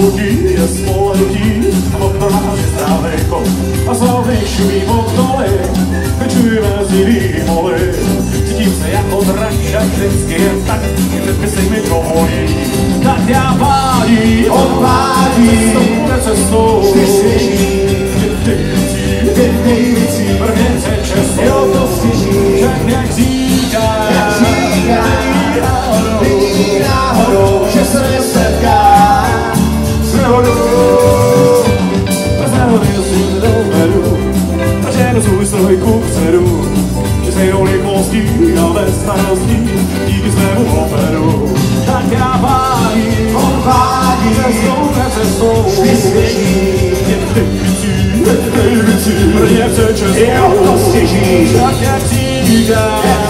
luký je spoletí, motor náš zdravejko a slavný šumí motory, vyčujeme si výmoly. Cítím se jako drak, a vždycky je tak, že by si mi dovolí. Tak já pádí, odpádí, cestou, vždy svěží, nejvící, prvně se čestou, jo to svěží, však jak říká, není náhodou, že se nesetká s nehodou. Bez nehody si dovedu, a ženu svůj strojku předu, že se jdou rychlostí a bez starostí, díky svému operu. Tak já pádím, on pádí, cestou ke cestou, vždy svěží, prvně se čestou, jo to svěží, tak jak říká,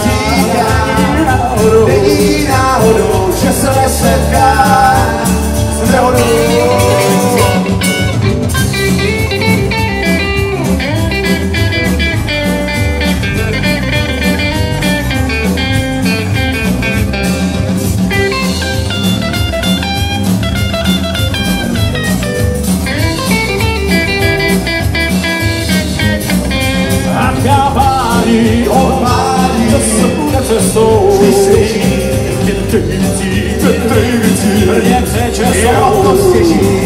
není náhodou, že se nesetká s nehodou. Odpádí, cestou, vždy svěží, nejvící, prvně se čestou, jo to svěží.